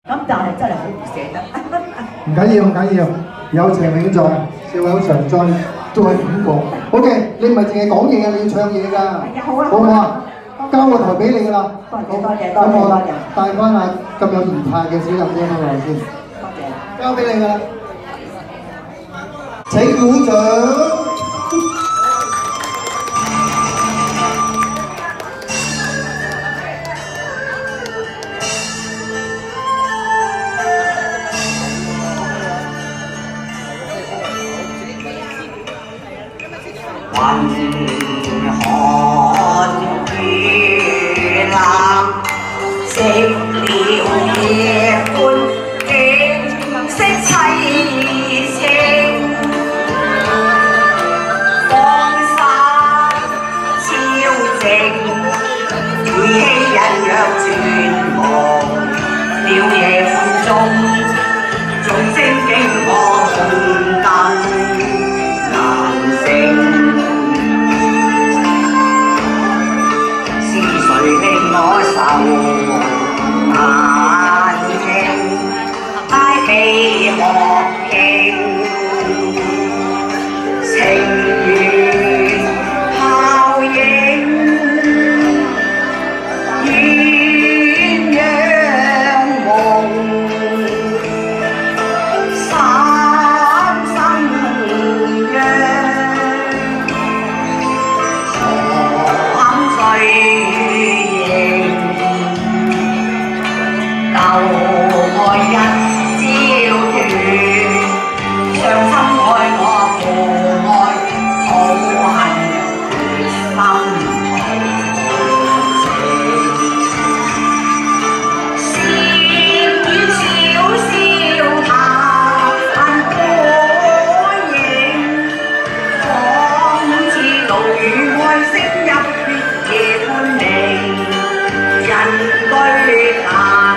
咁但係真係好唔捨得。 唔緊要，唔緊要，有情永在，笑口常在，再點講 ？OK， 你唔係淨係講嘢啊，你要唱嘢㗎。係啊，好啊，好唔好啊？交個台俾你㗎啦。多謝多謝多謝多謝。帶翻下咁有儀態嘅小林姐翻嚟先。多謝。交俾你㗎啦。請鼓掌。 雲看月藍，食了夜半景色凄清，荒山超靜，依稀隱約轉望了夜半中，眾星經過紅燈難成。我愁眼睛，帶悲樂傾，情緣泡影，鴛鴦夢，三生約，可醉。舊愛一朝斷，傷心愛我父愛，抱恨心情。禪院悄悄談火影，仿似盧與愛聲入血夜半明，人居難。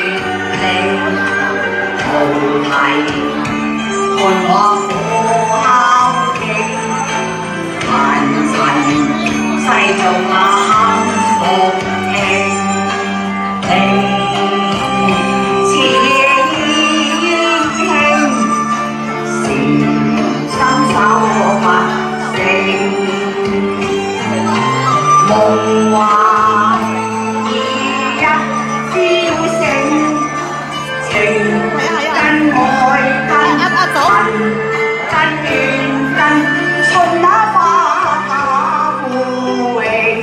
伴我苦考經，凡塵世俗肯服聽，似英輕，禪心守佛性，夢幻已一朝醒，情跟愛跟緣跟從那花下枯榮，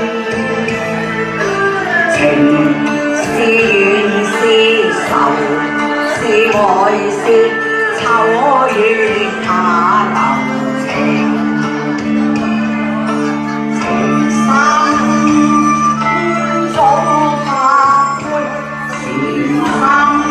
情是緣是愁是愛是秋月他留情，情深總發灰情深。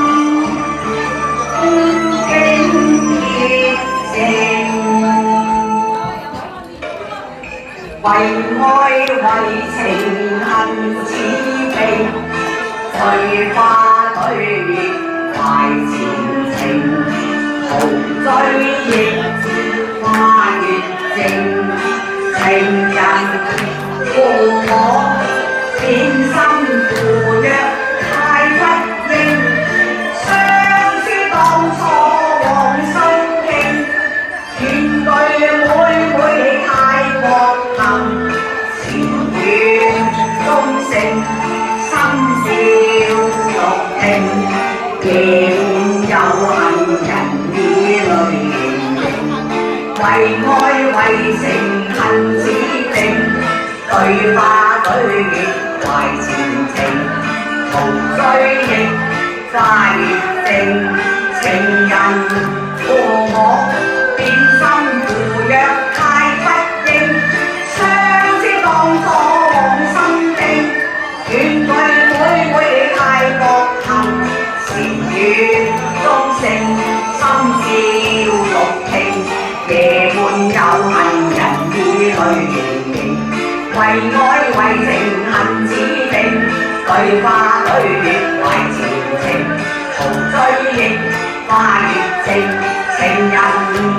為愛為情恨似冰，對花對月懷前程，豪追憶花月靜，情人故我偏心赴約太不應，相知當初往心傾，怨對每太過情願忠誠，心照獨聽，夜半有恨人以淚盈盈，為愛為情恨似冰，對花對月懷前程，無追憶花月靜，情人故我變心赴約太不應。當初往心經，怨對每太過恨，禪院忠誠，心照獨聽，夜半有恨人以淚盈盈，為愛為情恨似冰，對花對月懷前程，無追憶花月靜，情人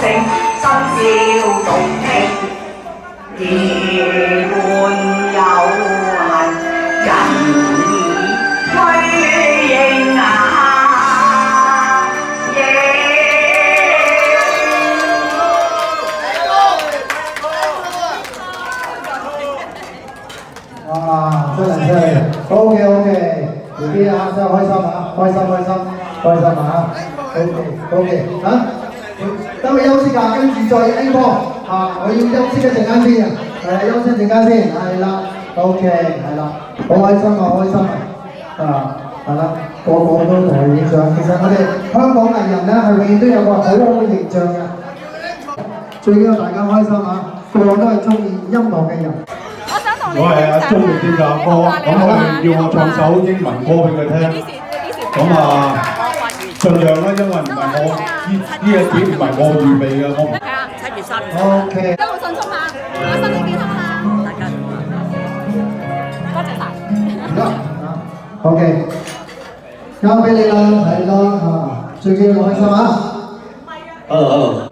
聲，新笑獨聽，夜半有恨，人已歸應啊！ 哇！真係真係 ，OK， B B 啊，真係開心啊，開心啊 ，OK 嚇，等佢休息下，跟住再 A 波嚇，我要休息一陣間先啊，係啊，休息一陣間先，係啦 ，OK， 係啦，好開心啊，係啦，個個都同佢影相，其實我哋香港藝人咧係永遠都有個好好嘅形象嘅，最緊要大家開心啊，個個都係中意音樂嘅人。 我係阿鐘力啲阿哥，咁我哋要我唱首英文歌俾佢聽，咁啊，盡量啦，因為唔係我呢一碟唔係我預備嘅，我唔係啊，7月3日。OK。生活迅速嘛，身體健康嘛，大家多謝晒。 OK， 交俾你啦，係咯嚇，最緊要開心啊！ Hello。